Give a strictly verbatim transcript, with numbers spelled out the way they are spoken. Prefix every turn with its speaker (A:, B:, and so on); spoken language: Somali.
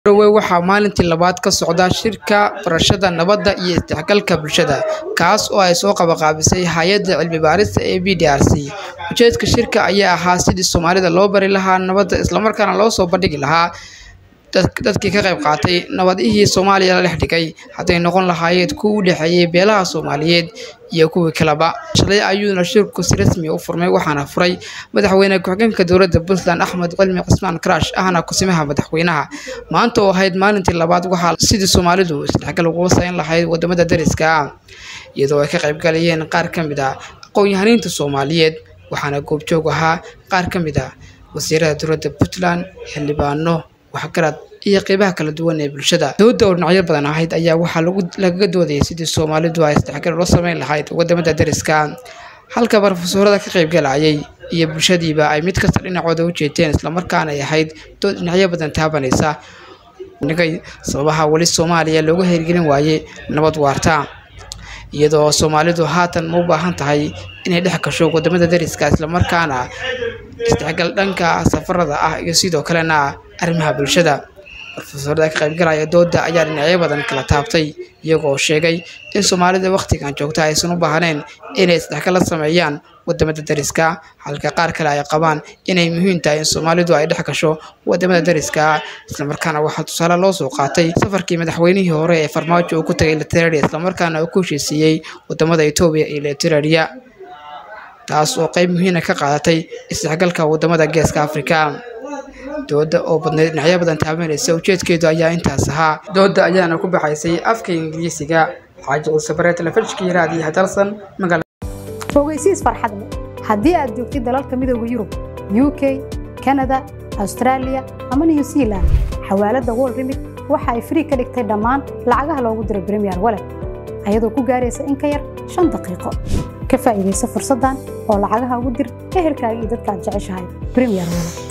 A: waxaa maalintii labaad ka socda shirka barashada nabadda iyo isdhexgalka bulshada kaas oo ay soo qabaqaabisay hay'adda cilmi baarista ee B D R C. Ujeedka shirka ayaa ahaa sidii Soomaalida loo bari lahaa nabadda isla markaana loo soo bandhigi lahaa dadkii ka qayb qaatay nabadihii Soomaaliya la dhigay haday noqon lahaayeen kuwa u dhaxeeyay beelaha Soomaaliyeed iyo kuwa kaleba. Shalay ayuuna shirku si rasmi ah u furmay waxaana furay madaxweyne ku-xigeenka dowladda Puntland Axmed Cilmi Cismaan Crash ahna kusimaha madaxweynaha. Maanta oo ahayd maalintii labaad waxaa sidii Soomaalidu isdhexgal ugu sayn lahayd wadamada dariska ah iyadoo ay ka qayb galayeen qaar ka mid ah aqoon-yahaniinta Soomaaliyeed waxaana goob joog ahaa qaar ka mid ah wasiirada dowladda Puntland xildhibaano waxgarad iyo qeybaha kala duwan ee bulshada. Dowladda oo dhinacyo badan ahayd ayaa waxaa lagu laga doodayay sidii Soomaalidu ay isdhexgal loo sameyn lahayd wadamada dariska halka barofesorada ka qayb galayay iyo bulshadiiba ay mid kasta dhinacooda u jeedeen isla markaana ay ahayd dood dhinacyo badan taabanaysa nigay sababaha wali Soomaaliya looga hirgelin waayay nabad waarta iyadoo Soomaalidu haatan ma u baahan tahay inay dhex gasho wadamada dariska isla markaana isdhexgal dhanka safarada ah iyo sidoo kalena arrimaha bulshada. Barofesorada ka qayb galaya doodda ayaa dhinacyo badan kala taabtay iyagoo sheegay in Soomaalida waqtigan joogta aysan u baahneen inay isdhexgal la sameeyaan wadamada dariska halka qaar kale ay qabaan inay muhiim tahay in Soomaalidu ay dhex gasho wadamada dariska isla markaana waxa tusaale loo soo qaatay safarkii madaxweynihii hore ee Farmaajo uu ku tagay Eritrea isla markaana uu ku heshiisiyay wadamada Itoobiya iyo Eritrea taas oo qayb muhiim ah ka qaadatay isdhexgalka wadamada Geeska Afrika. Dooda oo badneed dhinacyo badan taabanaysa ujeedkeedu ayaa intaas ahaa. Dooda ayaana ku baxaysay afka Ingiriisiga. Xaaji Usabare telefishinka raadiyaha hadalsan magaalada
B: Fogeysiis farxad leh haddii aad joogtid dalalka midowga Yurub, U K, Canada, Australia ama New Zealand xawaalada World Remit waxa ay free ka dhigtay dhammaan lacagaha loogu diray Premier Wallet ayadoo ku gaaraysa in ka yar shan daqiiqo. Ka faa'iideyso fursadan oo lacagaha ugu dir ehelkaaga iyo dadka aad jeceshahay Premier Wallet.